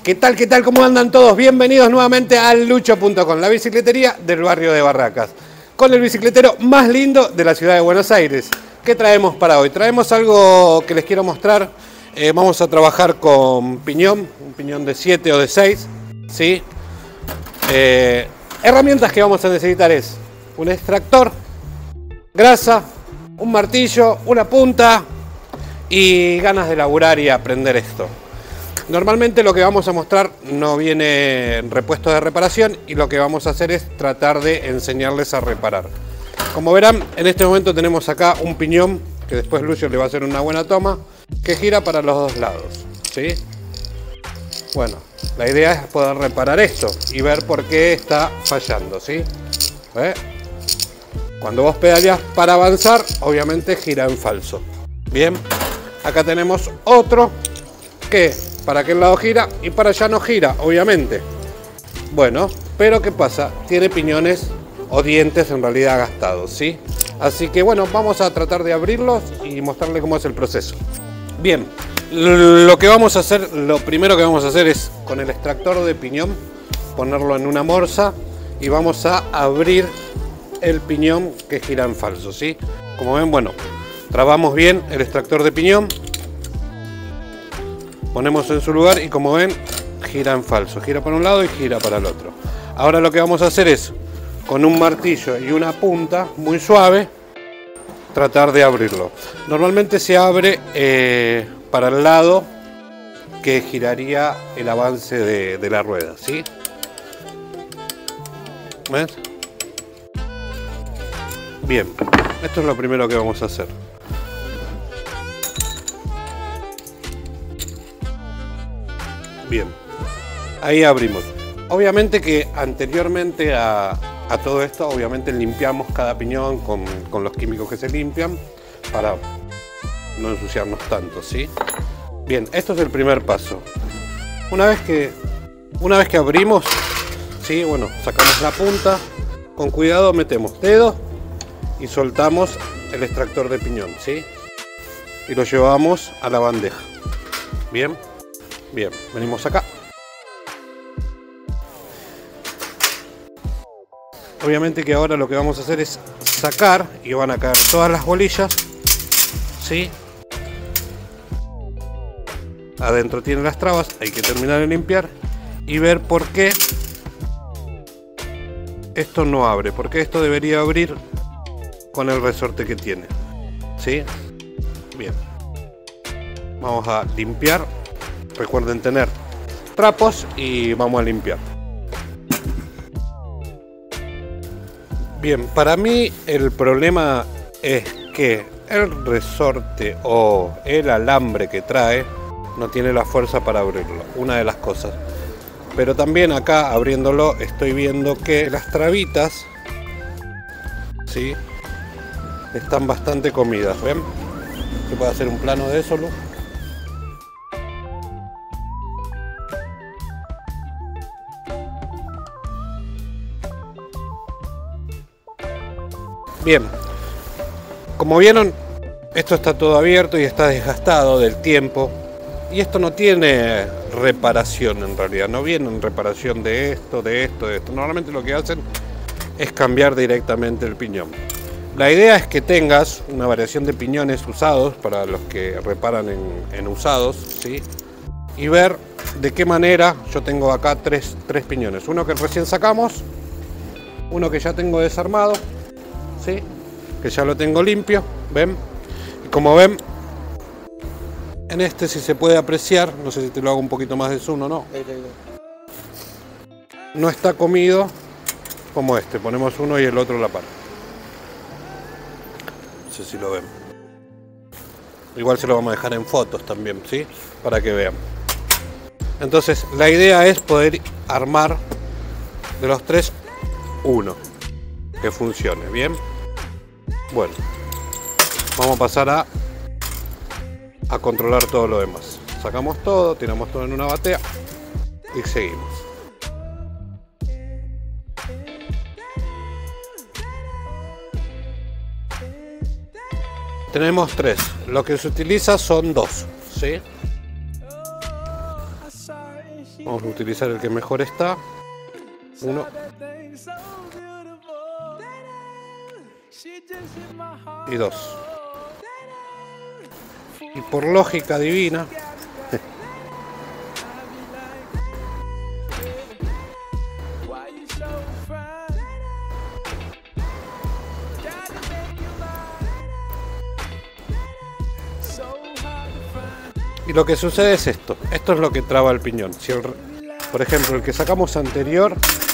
¿Qué tal? ¿Qué tal? ¿Cómo andan todos? Bienvenidos nuevamente a Lucho.com, la bicicletería del barrio de Barracas, con el bicicletero más lindo de la ciudad de Buenos Aires. ¿Qué traemos para hoy? Traemos algo que les quiero mostrar. Vamos a trabajar con piñón, un piñón de 7 o de 6, ¿sí? Herramientas que vamos a necesitar es un extractor, grasa, un martillo, una punta y ganas de laburar y aprender esto. Normalmente lo que vamos a mostrar no viene en repuesto de reparación y lo que vamos a hacer es tratar de enseñarles a reparar. Como verán, en este momento tenemos acá un piñón que después Lucio le va a hacer una buena toma, que gira para los dos lados, ¿sí? Bueno, la idea es poder reparar esto y ver por qué está fallando, ¿sí? Cuando vos pedaleas para avanzar, obviamente gira en falso. Bien, acá tenemos otro que para aquel lado gira y para allá no gira, obviamente. Bueno, pero ¿qué pasa? Tiene piñones o dientes en realidad gastados, ¿sí? Así que bueno, vamos a tratar de abrirlos y mostrarles cómo es el proceso. Bien, lo que vamos a hacer, lo primero que vamos a hacer es con el extractor de piñón ponerlo en una morsa y vamos a abrir el piñón que gira en falso, ¿sí? Como ven, bueno, trabamos bien el extractor de piñón, ponemos en su lugar y como ven, gira en falso, gira para un lado y gira para el otro. Ahora lo que vamos a hacer es, con un martillo y una punta muy suave, tratar de abrirlo. Normalmente se abre para el lado que giraría el avance de la rueda, ¿sí? ¿Ves? Bien, esto es lo primero que vamos a hacer. Bien, ahí abrimos. Obviamente que anteriormente a todo esto, obviamente limpiamos cada piñón con los químicos que se limpian para no ensuciarnos tanto, ¿sí? Bien, esto es el primer paso. Una vez que abrimos, ¿sí? Bueno, sacamos la punta, con cuidado metemos dedo y soltamos el extractor de piñón, ¿sí? Y lo llevamos a la bandeja. Bien, bien, venimos acá. Obviamente que ahora lo que vamos a hacer es sacar y van a caer todas las bolillas, ¿sí? Adentro tiene las trabas, hay que terminar de limpiar y ver por qué esto no abre, porque esto debería abrir con el resorte que tiene, ¿sí? Bien, vamos a limpiar, recuerden tener trapos y vamos a limpiar. Bien, para mí el problema es que el resorte o el alambre que trae no tiene la fuerza para abrirlo, una de las cosas. Pero también acá abriéndolo estoy viendo que las trabitas, ¿sí? Están bastante comidas, ¿ven? ¿Se puede hacer un plano de eso, Lu? Bien, como vieron, esto está todo abierto y está desgastado del tiempo. Y esto no tiene reparación en realidad, no viene en reparación de esto, de esto, de esto. Normalmente lo que hacen es cambiar directamente el piñón. La idea es que tengas una variación de piñones usados para los que reparan en usados, ¿sí? Y ver de qué manera. Yo tengo acá tres piñones. Uno que recién sacamos, uno que ya tengo desarmado, ¿sí? Que ya lo tengo limpio, ¿ven? Y como ven, en este si se puede apreciar, no sé si te lo hago un poquito más de zoom o no. No está comido como este, ponemos uno y el otro a la par. No sé si lo ven. Igual se lo vamos a dejar en fotos también, ¿sí? Para que vean. Entonces la idea es poder armar de los tres uno que funcione, ¿bien? Bueno, vamos a pasar a controlar todo lo demás. Sacamos todo, tiramos todo en una batea y seguimos. Tenemos tres, lo que se utiliza son dos, ¿sí? Vamos a utilizar el que mejor está. 1. Y 2. Y por lógica divina, y lo que sucede es esto. Esto es lo que traba el piñón. Si por ejemplo, el que sacamos anterior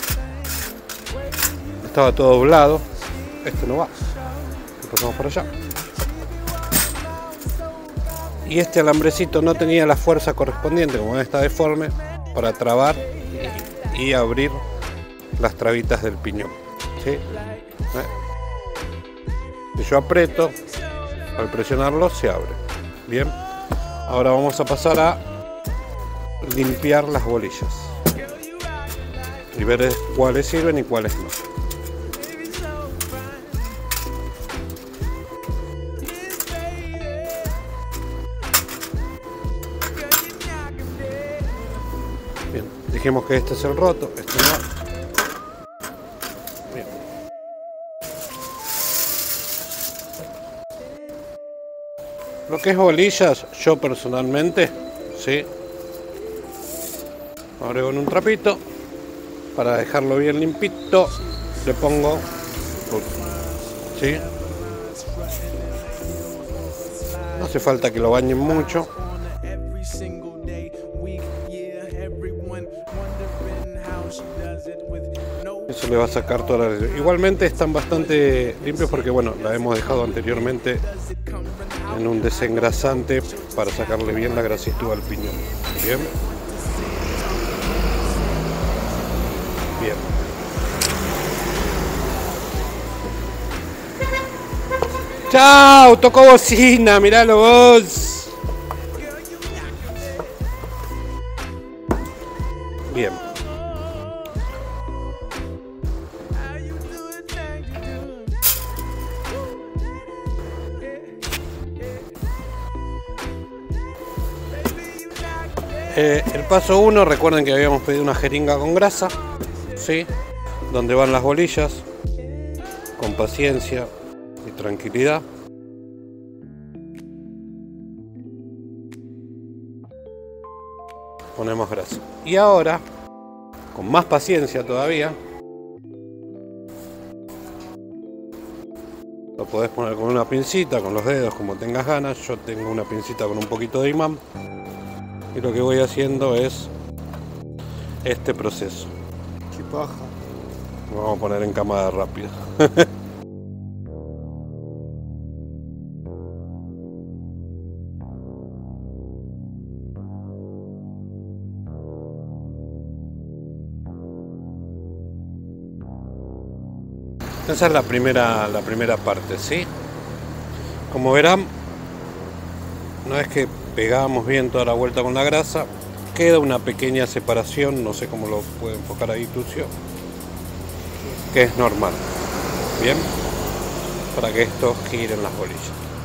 estaba todo doblado, este no va. Lo pasamos por allá. Y este alambrecito no tenía la fuerza correspondiente, como está deforme, para trabar y abrir las trabitas del piñón, ¿sí? Si yo aprieto, al presionarlo se abre. Bien, ahora vamos a pasar a limpiar las bolillas y ver cuáles sirven y cuáles no. Bien, dijimos que este es el roto, este no. Bien. Lo que es bolillas, yo personalmente, ¿sí? Ahora con un trapito, para dejarlo bien limpito, le pongo, ¿sí? No hace falta que lo bañen mucho. Eso le va a sacar toda la... Igualmente están bastante limpios porque, bueno, la hemos dejado anteriormente en un desengrasante para sacarle bien la grasitud al piñón. Bien. Bien. ¡Chao! Tocó bocina, miralo vos. Bien. El paso 1, recuerden que habíamos pedido una jeringa con grasa, ¿sí? Donde van las bolillas, con paciencia y tranquilidad. Ponemos grasa. Y ahora, con más paciencia todavía, lo podés poner con una pincita, con los dedos, como tengas ganas. Yo tengo una pincita con un poquito de imán. Y lo que voy haciendo es este proceso. Qué paja. Lo vamos a poner en cámara rápida. Esa es la primera parte, ¿sí? Como verán, una vez que pegamos bien toda la vuelta con la grasa, queda una pequeña separación, no sé cómo lo puede enfocar ahí Tucio, que es normal, bien, para que esto gire en las bolillas.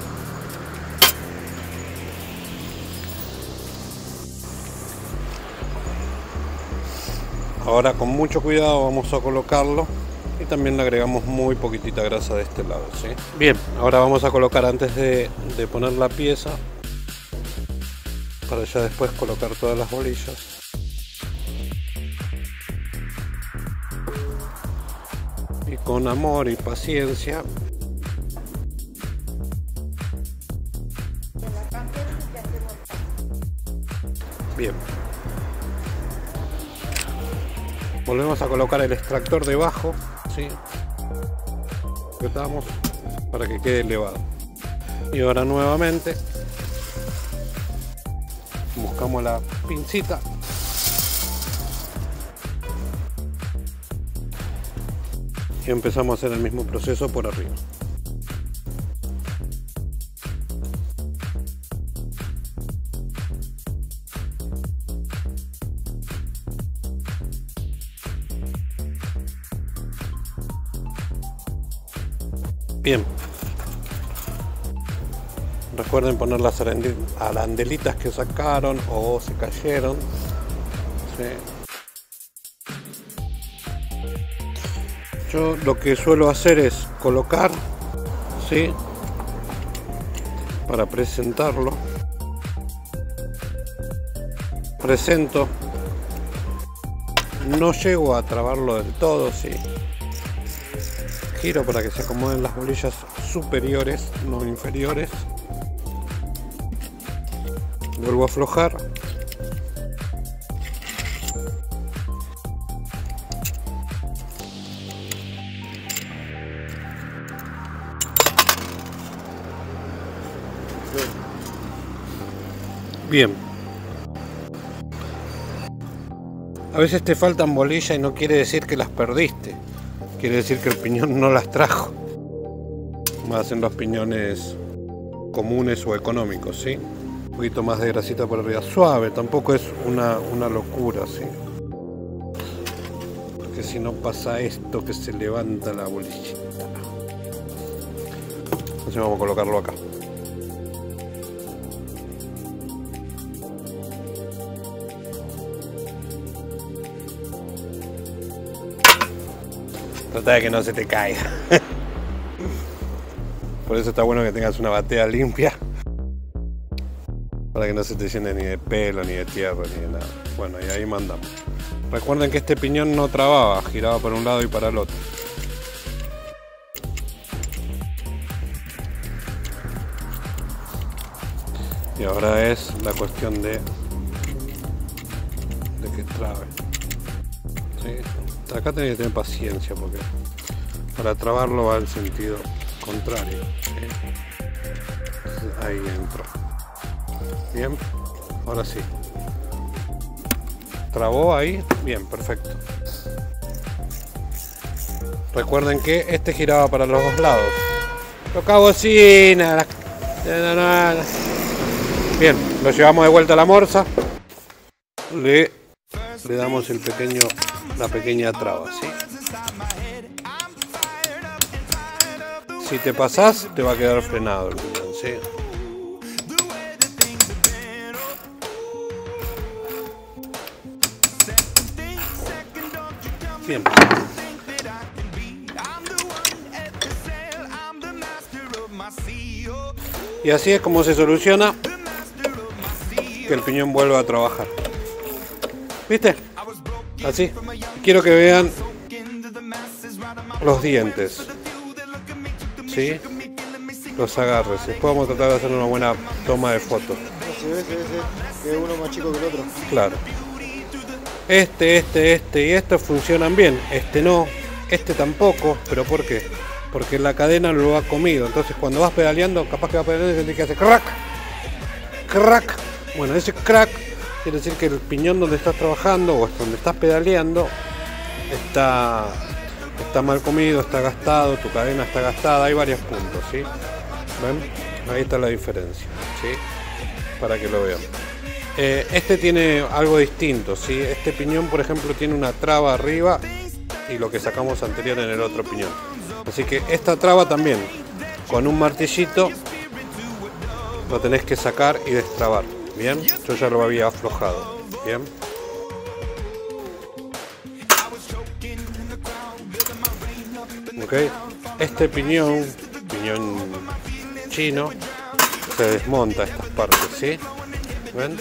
Ahora con mucho cuidado vamos a colocarlo y también le agregamos muy poquitita grasa de este lado, ¿sí? Bien, ahora vamos a colocar, antes de poner la pieza, para ya después colocar todas las bolillas. Y con amor y paciencia. Bien. Volvemos a colocar el extractor debajo, ¿sí? Apretamos para que quede elevado. Y ahora nuevamente buscamos la pincita y empezamos a hacer el mismo proceso por arriba. Bien, recuerden poner las arandelitas que sacaron o se cayeron, ¿sí? Yo lo que suelo hacer es colocar, ¿sí? Para presentarlo, presento, no llego a trabarlo del todo, ¿sí? Giro para que se acomoden las bolillas superiores, no inferiores. Vuelvo a aflojar. Bien. A veces te faltan bolillas y no quiere decir que las perdiste. Quiere decir que el piñón no las trajo. Más en los piñones comunes o económicos, ¿sí? Un poquito más de grasita por arriba. Suave, tampoco es una locura, ¿sí? Porque si no pasa esto que se levanta la bolillita. Entonces vamos a colocarlo acá. Trata de que no se te caiga. Por eso está bueno que tengas una batea limpia. Para que no se te llene ni de pelo, ni de tierra, ni de nada. Bueno, y ahí mandamos. Recuerden que este piñón no trababa, giraba para un lado y para el otro. Y ahora es la cuestión de que trabe. ¿Sí? Acá tenés que tener paciencia porque para trabarlo va en sentido contrario. ¿Sí? Ahí entró. Bien, ahora sí. ¿Trabó ahí? Bien, perfecto. Recuerden que este giraba para los dos lados. Toca bocina. Bien, lo llevamos de vuelta a la morsa. Le damos la pequeña traba, ¿sí? Si te pasás, te va a quedar frenado el piñón, ¿sí? Bien. Y así es como se soluciona que el piñón vuelva a trabajar. ¿Viste? Así. Quiero que vean los dientes. ¿Sí? Los agarres. Después vamos a tratar de hacer una buena toma de fotos. Se ve que es uno más chico que el otro. Claro. Este y estos funcionan bien. Este no. Este tampoco. ¿Pero por qué? Porque la cadena lo ha comido. Entonces cuando vas pedaleando, capaz que vas pedaleando y sentís que hace crack. Crack. Bueno, ese crack quiere decir que el piñón donde estás trabajando o donde estás pedaleando está mal comido, está gastado, tu cadena está gastada. Hay varios puntos, ¿sí? ¿Ven? Ahí está la diferencia, ¿sí? Para que lo vean. Este tiene algo distinto, ¿sí? Este piñón, por ejemplo, tiene una traba arriba y lo que sacamos anterior en el otro piñón. Así que esta traba también, con un martillito, lo tenés que sacar y destrabar. Bien, yo ya lo había aflojado. Bien. Ok, este piñón chino, se desmonta estas partes, ¿sí? ¿Ven?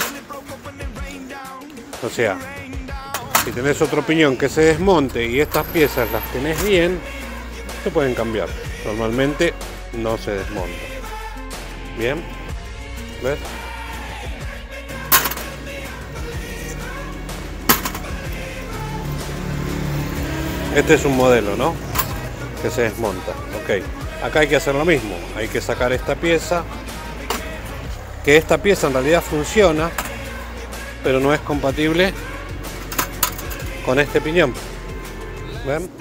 O sea, si tenés otro piñón que se desmonte y estas piezas las tenés bien, se pueden cambiar. Normalmente no se desmonta. Bien, ¿ves? Este es un modelo, ¿no? Que se desmonta. Ok, acá hay que hacer lo mismo. Hay que sacar esta pieza. Que esta pieza en realidad funciona, pero no es compatible con este piñón. ¿Ven?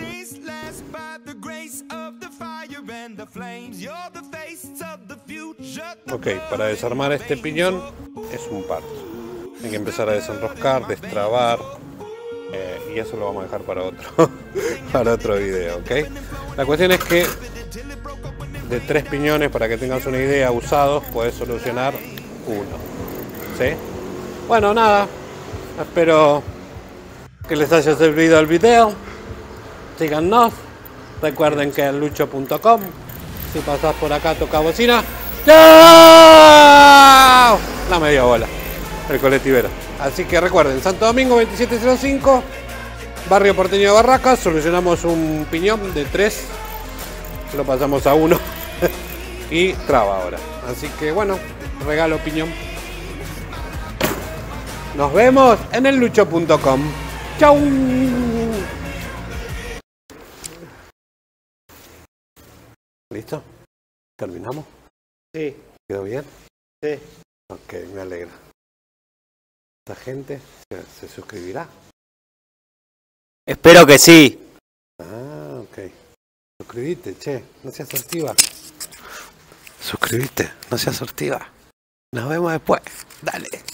Ok, para desarmar este piñón es un parto. Hay que empezar a desenroscar, destrabar. Y eso lo vamos a dejar para otro para otro video, ¿ok? La cuestión es que de 3 piñones, para que tengas una idea, usados, puedes solucionar uno, ¿sí? Bueno, nada, Espero que les haya servido el video. Síganos. Recuerden que es lucho.com. Si pasás por acá, toca bocina. ¡Chao! La media bola. El colectivero. Así que recuerden, Santo Domingo 2705, barrio porteño de Barracas. Solucionamos un piñón de 3. Lo pasamos a 1. Y traba ahora. Así que bueno, regalo piñón. Nos vemos en el lucho.com. ¡Chau! ¿Listo? ¿Terminamos? Sí, ¿Quedó bien? sí. Ok, me alegra. ¿Esta gente se suscribirá? Espero que sí. Ah, ok. Suscribite, che. No seas sortiva. Suscribite, no seas sortiva. Nos vemos después. Dale.